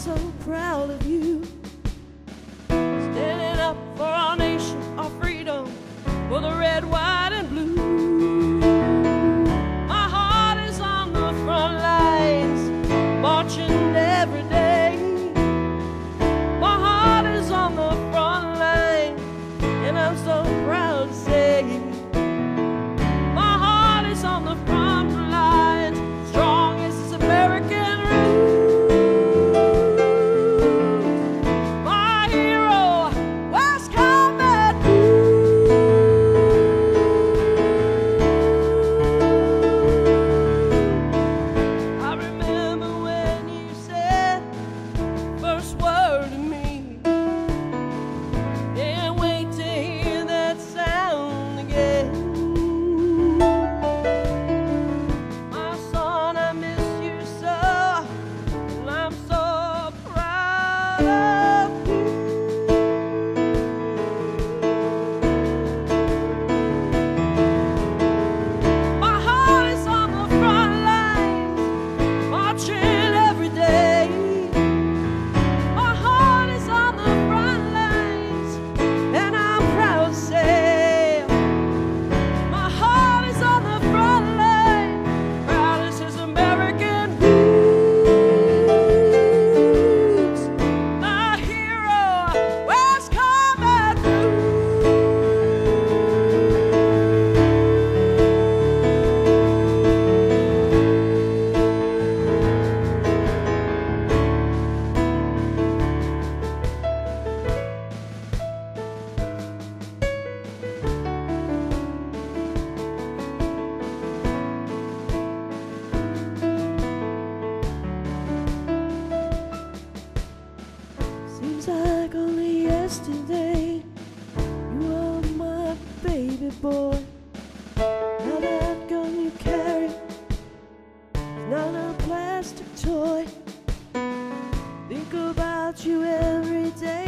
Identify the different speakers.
Speaker 1: so proud of you, standing up for our nation, our freedom, for the red, white, and blue. My heart is on the front lines, marching every day. My heart is on the front line, and I'm so proud to say my heart is on the front lines, strong as this American root. My hero, West Combat Blue. I remember when you said the first word to me. Can't wait to hear that sound again. My son, I miss you so, and I'm so proud of you. My heart is on the front lines, marching every day. My heart is on the front lines, and I'm proud to say my heart is on the front line, proud as his American roots. My hero, West Combat Blue. Seems like only yesterday you were my baby boy. Now that gun you carry is not a plastic toy. Think about you every day.